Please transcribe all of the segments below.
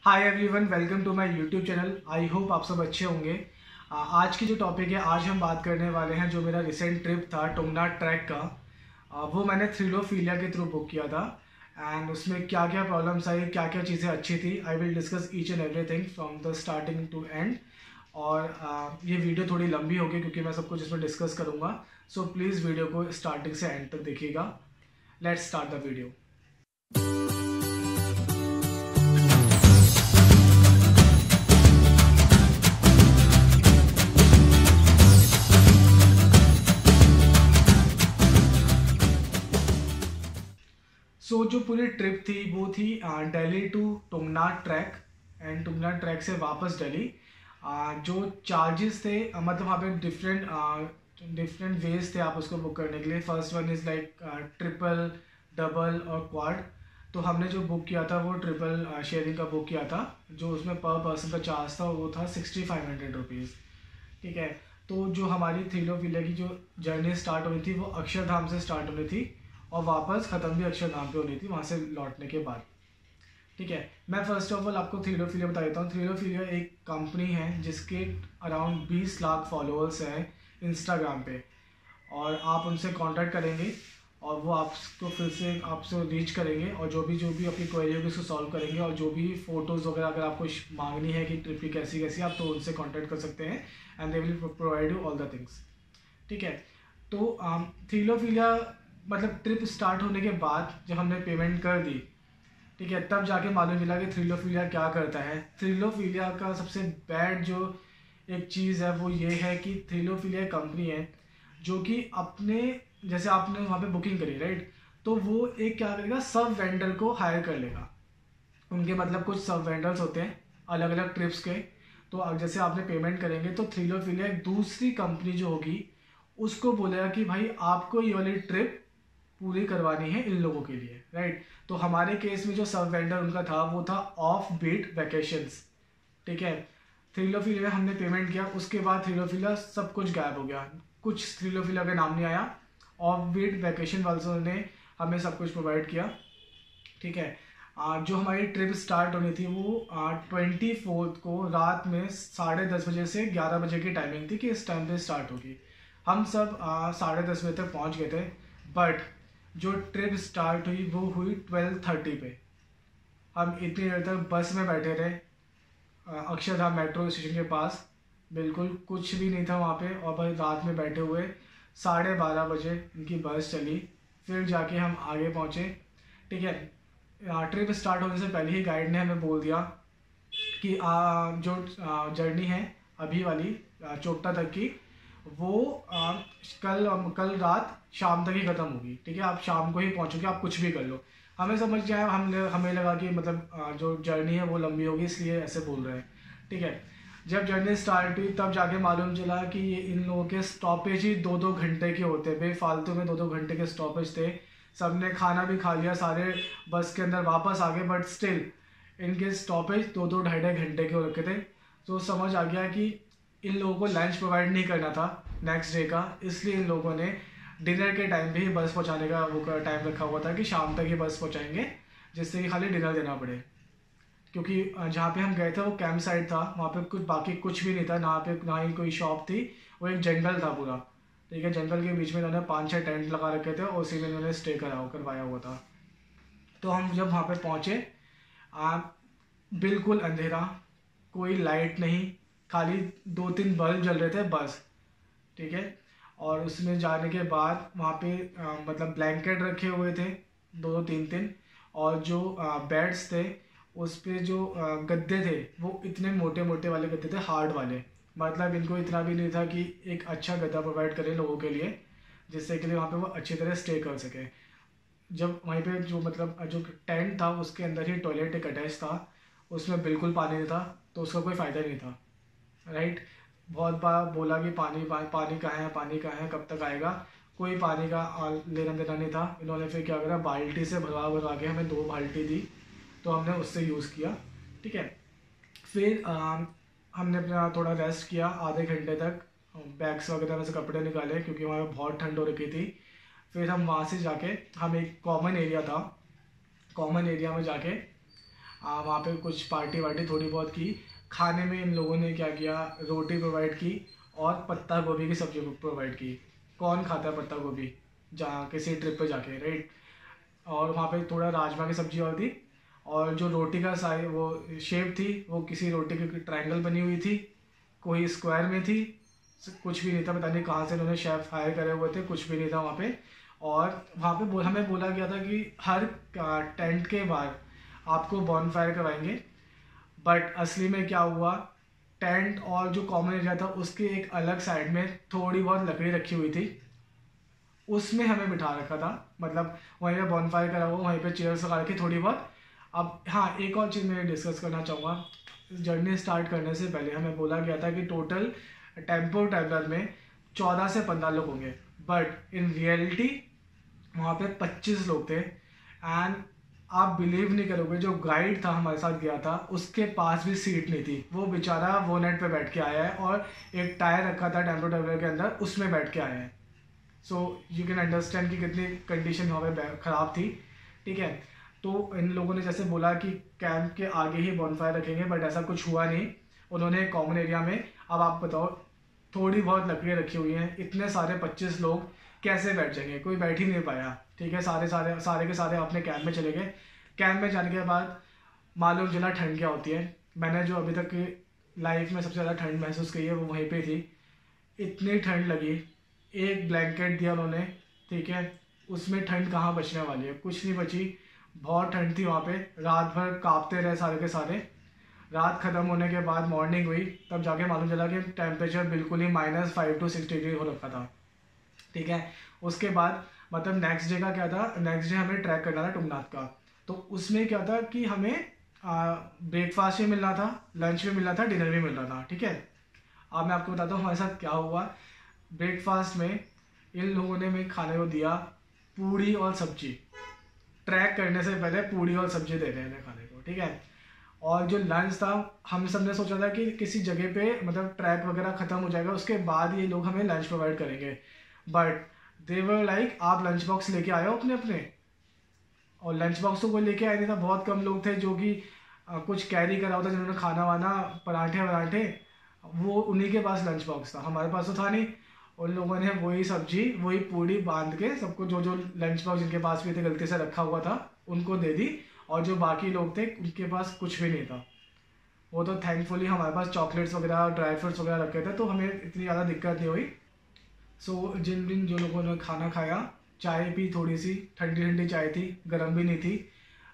Hi everyone, welcome to my YouTube channel. I hope आप सब अच्छे होंगे। आज की जो टॉपिक है, आज हम बात करने वाले हैं जो मेरा रिसेंट ट्रिप था टुंगनाथ ट्रैक का। वो मैंने थ्रिलोफिलिया के थ्रू बुक किया था एंड उसमें क्या क्या प्रॉब्लम्स आई, क्या क्या चीज़ें अच्छी थी। I will discuss each and everything from the starting to end. और ये वीडियो थोड़ी लंबी होगी क्योंकि मैं सब कुछ इसमें डिस्कस करूँगा। सो प्लीज़ वीडियो को स्टार्टिंग से एंड तक देखिएगा। Let's start the video. So जो पूरी ट्रिप थी वो थी Delhi to Tungnath trek and Tungnath trek से वापस दिल्ली। जो चार्जेस थे मतलब वहाँ पे डिफरेंट वेज थे आप उसको बुक करने के लिए। First one is like triple, double और क्वाड। तो हमने जो बुक किया था वो ट्रिपल शेयरिंग का बुक किया था। जो उसमें पर पर्सन का चार्ज था वो था 6500 रुपीज़। ठीक है। तो जो हमारी थ्रिलोफिलिया की जो जर्नी स्टार्ट हुई थी वो अक्षरधाम से स्टार्ट होनी थी और वापस ख़त्म भी अक्षरधाम पे होनी थी वहाँ से लौटने के बाद। ठीक है। मैं फर्स्ट ऑफ ऑल आपको थ्रिलोफिलिया बता देता हूँ। थ्रिलोफिलिया एक कंपनी है जिसके अराउंड 20 लाख फॉलोअर्स हैं इंस्टाग्राम पे। और आप उनसे कांटेक्ट करेंगे और वो आपको फिर से आपसे रीच करेंगे और जो भी अपनी क्वेरी होगी उसको सॉल्व करेंगे। और जो भी फ़ोटोज़ वगैरह अगर आपको मांगनी है कि ट्रिप की कैसी कैसी, आप तो उनसे कांटेक्ट कर सकते हैं and they will provide you all the things. ठीक है। तो थ्रिलोफिलिया मतलब ट्रिप स्टार्ट होने के बाद जब हमने पेमेंट कर दी, ठीक है, तब जाके मालूम मिला कि थ्रिलोफिलिया क्या करता है। थ्रिलोफिलिया का सबसे बैड जो एक चीज़ है वो ये है कि थ्रिलोफिलिया कंपनी है जो कि अपने जैसे आपने वहाँ पे बुकिंग करी राइट, तो वो एक क्या करेगा, सब वेंडर को हायर कर लेगा। उनके मतलब कुछ सब वेंडर्स होते हैं अलग अलग ट्रिप्स के। तो अब जैसे आपने पेमेंट करेंगे तो थ्रिलोफिलिया एक दूसरी कंपनी जो होगी उसको बोलेगा कि भाई आपको ये वाली ट्रिप पूरी करवानी है इन लोगों के लिए, राइट। तो हमारे केस में जो सब वेंडर उनका था वो था ऑफ बीट वैकेशंस। ठीक है। थ्रिलोफिलिया हमने पेमेंट किया, उसके बाद थ्रिलोफिलिया सब कुछ गायब हो गया, कुछ थ्रिलोफिलिया का नाम नहीं आया। ऑफ बीट वैकेशन वालों ने हमें सब कुछ प्रोवाइड किया। ठीक है। जो हमारी ट्रिप स्टार्ट होनी थी वो 24 को रात में 10:30 बजे से 11 बजे की टाइमिंग थी कि इस टाइम पे स्टार्ट होगी। हम सब 10:30 बजे तक पहुंच गए थे। बट जो ट्रिप स्टार्ट हुई वो हुई 12:30 पे। हम इतनी देर तक बस में बैठे रहे अक्षरधाम मेट्रो स्टेशन के पास। बिल्कुल कुछ भी नहीं था वहाँ पे और बस रात में बैठे हुए 12:30 बजे इनकी बस चली, फिर जाके हम आगे पहुँचे। ठीक है। ट्रिप स्टार्ट होने से पहले ही गाइड ने हमें बोल दिया कि जो जर्नी है अभी वाली चोपता तक की वो कल रात शाम तक ही ख़त्म होगी। ठीक है। आप शाम को ही पहुँचोगे, आप कुछ भी कर लो। हमें समझ जाए, हमें लगा कि मतलब जो जर्नी है वो लंबी होगी इसलिए ऐसे बोल रहे हैं। ठीक है। जब जर्नी स्टार्ट हुई तब जाके मालूम चला कि ये इन लोगों के स्टॉपेज ही 2-2 घंटे के होते हैं। बेफालतू में 2-2 घंटे के स्टॉपेज थे। सबने खाना भी खा लिया, सारे बस के अंदर वापस आ गए, बट स्टिल इनके स्टॉपेज 2-2 ढाई-ढाई घंटे के हो रखे थे। तो समझ आ गया कि इन लोगों को लंच प्रोवाइड नहीं करना था नेक्स्ट डे का, इसलिए इन लोगों ने डिनर के टाइम पे ही बस पहुंचाने का वो टाइम रखा हुआ था कि शाम तक ही बस पहुंचाएंगे, जिससे कि खाली डिनर देना पड़े। क्योंकि जहाँ पे हम गए थे वो कैंप साइट था, वहाँ पे कुछ भी नहीं था, ना ही कोई शॉप थी। वो एक जंगल था पूरा। ठीक है। जंगल के बीच में इन्होंने 5-6 टेंट लगा रखे थे और उसी में इन्होंने स्टे करवाया हुआ था। तो हम जब वहाँ पे पहुँचे बिल्कुल अंधेरा, कोई लाइट नहीं, खाली 2-3 बल्ब जल रहे थे बस। ठीक है। और उसमें जाने के बाद वहाँ पे मतलब ब्लैंकेट रखे हुए थे 2-3 और जो बेड्स थे उस पे जो गद्दे थे वो इतने मोटे मोटे वाले गद्दे थे, हार्ड वाले। मतलब इनको इतना भी नहीं था कि एक अच्छा गद्दा प्रोवाइड करें लोगों के लिए जिससे कि वहाँ पे वो अच्छी तरह स्टे कर सके। जब वहीं पे जो टेंट था उसके अंदर ही टॉयलेट एक अटैच था, उसमें बिल्कुल पानी नहीं था, तो उसका कोई फ़ायदा नहीं था, राइट। बहुत बार बोला कि पानी कहाँ है, कब तक आएगा। कोई पानी का लेना देना नहीं था। इन्होंने फिर क्या करा, बाल्टी से भरवा के हमें 2 बाल्टी दी, तो हमने उससे यूज़ किया। ठीक है। फिर हमने अपना थोड़ा रेस्ट किया आधे घंटे तक, बैग्स वगैरह में से कपड़े निकाले क्योंकि वहाँ पे बहुत ठंड हो रखी थी। फिर हम वहाँ से जाके हम एक कॉमन एरिया था, कॉमन एरिया में जाके वहाँ पे कुछ पार्टी वार्टी थोड़ी बहुत की। खाने में इन लोगों ने क्या किया, रोटी प्रोवाइड की और पत्ता गोभी की सब्जी प्रोवाइड की। कौन खाता है पत्ता गोभी जहाँ किसी ट्रिप पे जाके, राइट। और वहाँ पे थोड़ा राजमा की सब्जी और थी, और जो रोटी का साइज वो शेप थी वो किसी रोटी की ट्रायंगल बनी हुई थी, कोई स्क्वायर में थी, कुछ भी नहीं था। पता नहीं कहाँ से उन्होंने शेफ हायर करे हुए थे, कुछ भी नहीं था वहाँ पे। और वहाँ पे हमें बोला गया था कि हर टेंट के बाद आपको बॉनफायर करवाएंगे। बट असली में क्या हुआ, टेंट और जो कॉमन एरिया था उसके एक अलग साइड में थोड़ी बहुत लकड़ी रखी हुई थी, उसमें हमें बिठा रखा था। मतलब वहीं पे बॉनफायर करा हुआ, वहीं पे चेयर्स लगा रखी थोड़ी बहुत। अब हाँ, एक और चीज़ मैं डिस्कस करना चाहूँगा। जर्नी स्टार्ट करने से पहले हमें बोला गया था कि टोटल टेम्पो ट्रैवलर में 14 से 15 लोग होंगे, बट इन रियलिटी वहाँ पे 25 लोग थे। एंड आप बिलीव नहीं करोगे, जो गाइड था हमारे साथ गया था उसके पास भी सीट नहीं थी। वो बेचारा वो नेट पे बैठ के आया है और एक टायर रखा था टेम्पो ट्रैवलर के अंदर, उसमें बैठ के आया है। सो यू कैन अंडरस्टैंड कि कितनी कंडीशन वहाँ पे ख़राब थी, ठीक है। तो इन लोगों ने जैसे बोला कि कैंप के आगे ही बॉनफायर रखेंगे, बट ऐसा कुछ हुआ नहीं। उन्होंने कॉमन एरिया में, अब आप बताओ, थोड़ी बहुत लकड़ियाँ रखी हुई हैं, इतने सारे 25 लोग कैसे बैठ जाएंगे, कोई बैठ ही नहीं पाया, ठीक है। सारे के सारे अपने कैंप में चले गए। कैंप में जाने के बाद मालूम चला ठंड क्या होती है। मैंने जो अभी तक लाइफ में सबसे ज़्यादा ठंड महसूस की है वो वहीं पे थी। इतनी ठंड लगी, एक ब्लैंकेट दिया उन्होंने, ठीक है, उसमें ठंड कहाँ बचने वाली है, कुछ नहीं बची। बहुत ठंड थी वहाँ पे, रात भर कांपते रहे सारे के सारे। रात ख़त्म होने के बाद मॉर्निंग हुई, तब जाके मालूम चला कि टेम्परेचर बिल्कुल ही -5 to 6 डिग्री हो रखा था, ठीक है। उसके बाद मतलब नेक्स्ट डे का क्या था, नेक्स्ट डे हमें ट्रैक करना था टुंगनाथ का। तो उसमें क्या था कि हमें ब्रेकफास्ट भी मिलना था, लंच भी मिलना था, डिनर भी मिल रहा था, ठीक है। अब मैं आपको बताता हूँ हमारे साथ क्या हुआ। ब्रेकफास्ट में इन लोगों ने हमें खाने को दिया पूड़ी और सब्जी। ट्रैक करने से पहले पूड़ी और सब्जी दे रहे हैं खाने को, ठीक है। और जो लंच था, हम सब ने सोचा था कि किसी जगह पे मतलब ट्रैक वगैरह ख़त्म हो जाएगा उसके बाद ये लोग हमें लंच प्रोवाइड करेंगे। बट दे वर लाइक, आप लंच बॉक्स लेके आए हो अपने अपने। और लंच बॉक्स तो कोई लेके आए नहीं था, बहुत कम लोग थे जो कि कुछ कैरी करा होता, जिन्होंने खाना वाना, पराठे वराठे, वो उन्हीं के पास लंच बॉक्स था, हमारे पास तो था नहीं। उन लोगों ने वही सब्जी वही पूड़ी बांध के सबको, जो जो लंच बॉक्स जिनके पास भी थे गलती से रखा हुआ था उनको दे दी। और जो बाकी लोग थे उनके पास कुछ भी नहीं था। वो तो थैंकफुली हमारे पास चॉकलेट्स वगैरह, ड्राई फ्रूट्स वगैरह रखे थे, तो हमें इतनी ज़्यादा दिक्कत नहीं हुई। सो जिन दिन जो लोगों ने खाना खाया, चाय पी, थोड़ी सी ठंडी ठंडी चाय थी, गर्म भी नहीं थी।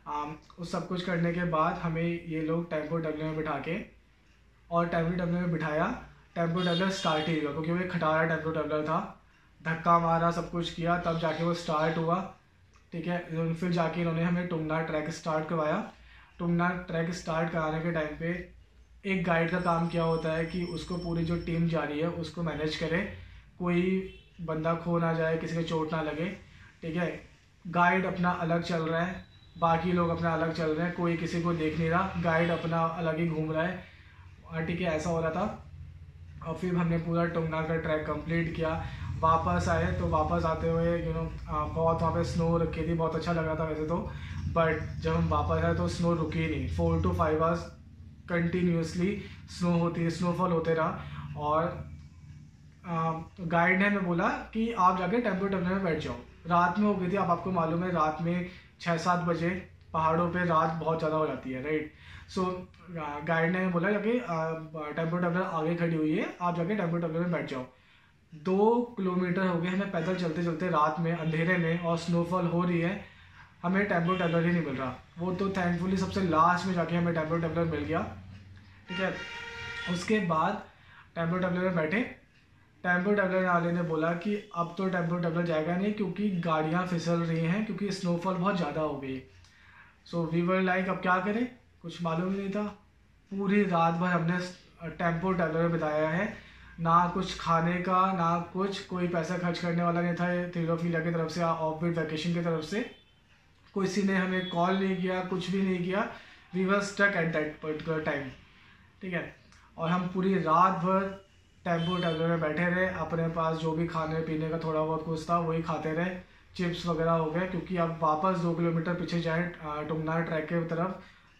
उस सब कुछ करने के बाद हमें ये लोग टेम्पो ट्रैवलर में बिठा के, और टेम्पो ट्रैवलर में बिठाया। टेम्पो ट्रैवलर स्टार्ट ही हुआ, क्योंकि वो एक खटारा टेम्पो ट्रैवलर था। धक्का मारा, सब कुछ किया, तब जाके वो स्टार्ट हुआ, ठीक है। फिर जाके इन्होंने हमें टुंगनाथ ट्रैक स्टार्ट करवाया। टुंगनाथ ट्रैक स्टार्ट कराने के टाइम पे एक गाइड का काम क्या होता है कि उसको पूरी जो टीम जा रही है उसको मैनेज करे, कोई बंदा खो ना जाए, किसी को चोट ना लगे, ठीक है। गाइड अपना अलग चल रहा है, बाकी लोग अपना अलग चल रहे हैं, कोई किसी को देख नहीं रहा, गाइड अपना अलग ही घूम रहा है, ठीक है। ऐसा हो रहा था। और फिर हमने पूरा टुंगनाथ का ट्रैक कंप्लीट किया। वापस आए, तो वापस आते हुए बहुत वहाँ पे स्नो रखी थी, बहुत अच्छा लगा था वैसे तो। बट जब हम वापस आए तो स्नो रुकी ही नहीं, 4 to 5 आवर्स कंटिन्यूसली स्नोफॉल होते रहा। और गाइड ने हमें बोला कि आप जाके टेम्पो ट्रैवलर में बैठ जाओ। रात में हो गई थी, अब आपको मालूम है रात में 6-7 बजे पहाड़ों पे रात बहुत ज़्यादा हो जाती है, राइट। सो गाइड ने बोला जाके टेम्पो ट्रैवलर आगे खड़ी हुई है, आप जाके टेम्पो ट्रैवलर में बैठ जाओ। 2 किलोमीटर हो गए हमें पैदल चलते चलते रात में अंधेरे में, और स्नोफॉल हो रही है, हमें टेम्पो ट्रैवलर ही नहीं मिल रहा। वो तो थैंकफुली सबसे लास्ट में जाके हमें टेम्पो ट्रैवलर मिल गया, ठीक है। उसके बाद टेम्पो ट्रैवलर में बैठे। टेम्पो ट्रैवलर वाले ने बोला कि अब तो टेम्पो ट्रैवलर जाएगा नहीं, क्योंकि गाड़ियाँ फिसल रही हैं, क्योंकि स्नोफॉल बहुत ज़्यादा हो गई। सो वी वर लाइक, अब क्या करें, कुछ मालूम नहीं था। पूरी रात भर हमने टेम्पो ट्रैवलर में बिताया है, ना कुछ खाने का, ना कुछ, कोई पैसा खर्च करने वाला नहीं था थीरोफिलिया की तरफ से, ऑफ बीट वैकेशन की तरफ से। किसी ने हमें कॉल नहीं किया, कुछ भी नहीं किया। We were stuck at that particular time, ठीक है। और हम पूरी रात भर टेम्पो ट्रैवलर में बैठे रहे, अपने पास जो भी खाने पीने का थोड़ा बहुत कुछ था वही खाते रहे, चिप्स वगैरह हो गए, क्योंकि अब वापस 2 किलोमीटर पीछे जाए टुंगनाथ ट्रैक के तरफ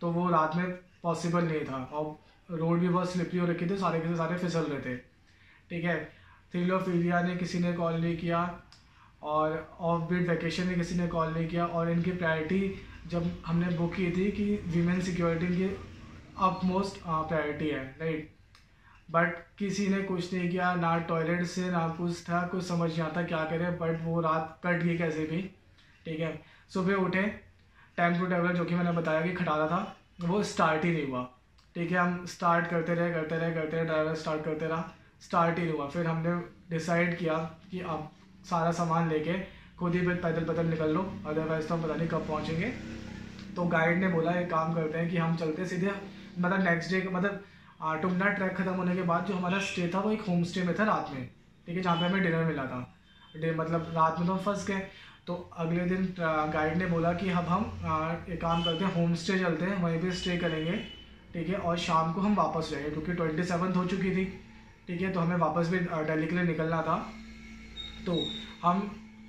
तो वो रात में पॉसिबल नहीं था, और रोड भी बहुत स्लिपरी हो रखी थी, सारे के सारे फिसल रहे थे। ठीक है, थ्रिलोफिलिया ने किसी ने कॉल नहीं किया, और ऑफ बीट वैकेशन में किसी ने कॉल नहीं किया, और इनकी प्रायोरिटी जब हमने बुक की थी कि वीमेन सिक्योरिटी की अपमोस्ट प्रायोरिटी है, राइट। बट किसी ने कुछ नहीं किया, ना टॉयलेट से ना कुछ था, कुछ समझ नहीं आता क्या करें, बट वो रात कट गई कैसे भी। ठीक है, सुबह उठे, टाइम टू टेबल जो कि मैंने बताया कि खटारा था वो स्टार्ट ही नहीं हुआ। ठीक है, हम स्टार्ट करते रहे, ड्राइवर स्टार्ट करते रहा, स्टार्ट ही नहीं हुआ। फिर हमने डिसाइड किया कि अब सारा सामान लेके खुद ही पैदल निकल लो, अदरवाइज तो हम पता नहीं कब पहुँचेंगे। तो गाइड ने बोला एक काम करते हैं कि हम चलते सीधे, मतलब नेक्स्ट डे, मतलब टुंगनाथ ट्रैक खत्म होने के बाद जो हमारा स्टे था वो एक होम स्टे में था रात में। ठीक है, जहाँ पे हमें डिनर मिला था। मतलब रात में तो हम फंस गए। तो अगले दिन गाइड ने बोला कि अब हम एक काम करते हैं, होम स्टे चलते हैं, वहीं पे स्टे करेंगे। ठीक है, और शाम को हम वापस जाएंगे क्योंकि 27 हो चुकी थी। ठीक है, तो हमें वापस भी दिल्ली के लिए निकलना था। तो हम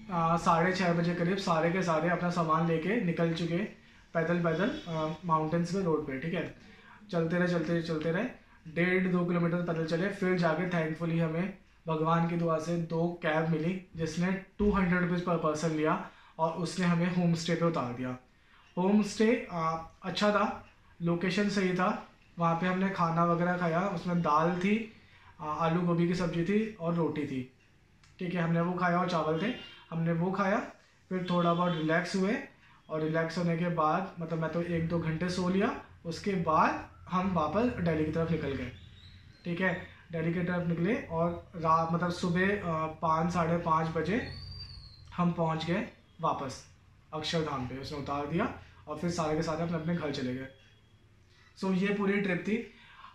6:30 बजे करीब सारे के सारे अपना सामान लेके निकल चुके, पैदल माउंटेन्स पे, रोड पे। ठीक है, चलते रहे 1.5-2 किलोमीटर पैदल चले। फिर जाके थैंकफुली हमें भगवान की दुआ से 2 कैब मिली, जिसने 200 रुपीज़ पर पर्सन लिया, और उसने हमें होम स्टे पे उतार दिया। होम स्टे अच्छा था, लोकेशन सही था। वहाँ पे हमने खाना वगैरह खाया, उसमें दाल थी, आलू गोभी की सब्जी थी और रोटी थी। ठीक है, हमने वो खाया, और चावल थे, हमने वो खाया। फिर थोड़ा बहुत रिलैक्स हुए, और रिलैक्स होने के बाद मतलब मैं तो 1-2 घंटे सो लिया। उसके बाद हम वापस दिल्ली की तरफ निकल गए। ठीक है, दिल्ली की तरफ निकले, और रात मतलब सुबह 5-5:30 बजे हम पहुंच गए वापस अक्षरधाम पे। उसने उतार दिया, और फिर सारे के सारे अपने अपने घर चले गए। सो ये पूरी ट्रिप थी।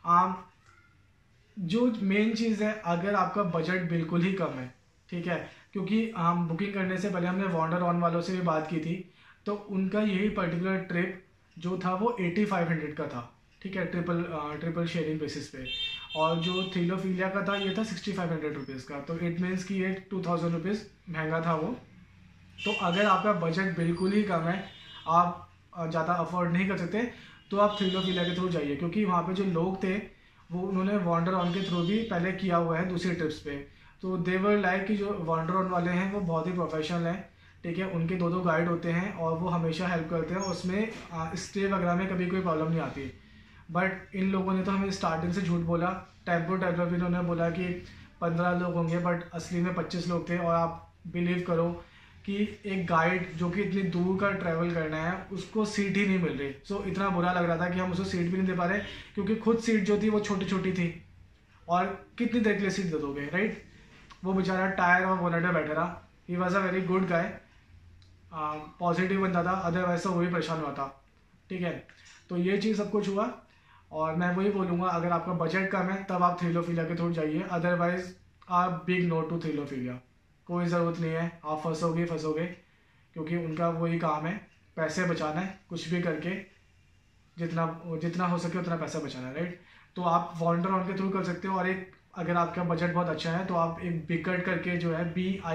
जो मेन चीज़ है, अगर आपका बजट बिल्कुल ही कम है, ठीक है, क्योंकि हम बुकिंग करने से पहले हमने वॉन्डर ऑन वालों से भी बात की थी, तो उनका यही पर्टिकुलर ट्रिप जो था वो 8500 का था। ठीक है, ट्रिपल शेयरिंग बेसिस पे। और जो थ्रिलोफिलिया का था ये था 6500 रुपीज़ का। तो इट मीन्स कि ये 2000 रुपीज़ महंगा था वो। तो अगर आपका बजट बिल्कुल ही कम है, आप ज़्यादा अफोर्ड नहीं कर सकते, तो आप थ्रिलोफिलिया के थ्रू जाइए, क्योंकि वहाँ पे जो लोग थे वो उन्होंने वॉन्डर ऑन के थ्रू भी पहले किया हुआ है दूसरी ट्रिप्स पे। तो देवर लाइक कि जो वॉन्डर ऑन वाले हैं वो बहुत ही प्रोफेशनल हैं। ठीक है, उनके 2 गाइड होते हैं, और वो हमेशा हेल्प करते हैं, उसमें स्टे वगैरह में कभी कोई प्रॉब्लम नहीं आती। बट इन लोगों ने तो हमें स्टार्टिंग से झूठ बोला। टेम्पो ट्रैवलर भी इन्होंने बोला कि 15 लोग होंगे, बट असली में 25 लोग थे। और आप बिलीव करो कि एक गाइड जो कि इतनी दूर का ट्रैवल करना है, उसको सीट ही नहीं मिल रही। सो इतना बुरा लग रहा था कि हम उसको सीट भी नहीं दे पा रहे, क्योंकि खुद सीट जो थी वो छोटी छोटी थी, और कितनी देर के लिए सीट दे दोगे, राइट। वो बेचारा टायर और बोनट में बैठा रहा। He was a very good guy, positive बंदा था, अदरवाइज तो वो भी परेशान हुआ था। ठीक है, तो ये चीज़ सब कुछ हुआ। और मैं वही बोलूँगा, अगर आपका बजट कम है तब आप थ्रिलोफिलिया के थ्रू जाइए, अदरवाइज आप बिग नो टू थ्रिलोफिलिया। कोई ज़रूरत नहीं है, आप फंसोगे, क्योंकि उनका वही काम है, पैसे बचाना है, कुछ भी करके जितना हो सके उतना पैसा बचाना है, राइट। तो आप वॉन्डर ऑन के थ्रू कर सकते हो, और एक अगर आपका बजट बहुत अच्छा है तो आप एक बिकट करके जो है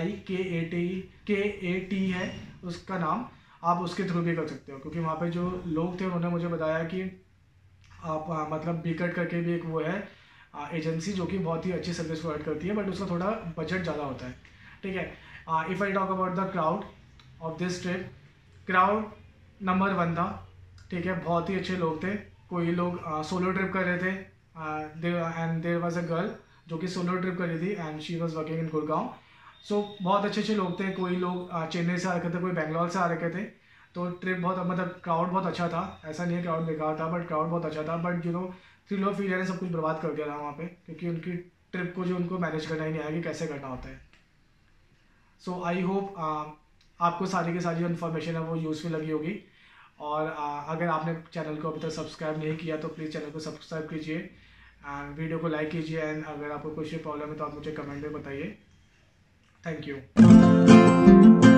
BIKAT है उसका नाम, आप उसके थ्रू भी कर सकते हो। क्योंकि वहाँ पे जो लोग थे उन्होंने मुझे बताया कि आप मतलब बिकट करके भी एक वो है एजेंसी जो कि बहुत ही अच्छी सर्विस प्रोवाइड करती है, बट उसका थोड़ा बजट ज़्यादा होता है। ठीक है, if I talk about the crowd of this trip, crowd number 1 था। ठीक है, बहुत ही अच्छे लोग थे। कोई लोग सोलो ट्रिप कर रहे थे, and there was a girl जो कि सोलो ट्रिप कर रही थी, and she was working in Gurgaon. So बहुत अच्छे लोग थे। कोई लोग चेन्नई से आ रखे थे, कोई बेंगलोर से आ रखे थे। तो ट्रिप बहुत मतलब क्राउड बहुत अच्छा था, ऐसा नहीं है क्राउड बेकार था, बट क्राउड बहुत अच्छा था। बट थ्रिलोफिलिया ने सब कुछ बर्बाद कर दिया था वहाँ पे, क्योंकि उनकी ट्रिप को जो उनको मैनेज करना ही नहीं आया कि कैसे करना होता है। सो आई होप आपको सारी की सारी इन्फॉर्मेशन है वो यूज़फुल लगी होगी। और अगर आपने चैनल को अभी तक सब्सक्राइब नहीं किया तो प्लीज़ चैनल को सब्सक्राइब कीजिए, एंड वीडियो को लाइक कीजिए, एंड अगर आपको कुछ प्रॉब्लम है तो आप मुझे कमेंट में बताइए। Thank you.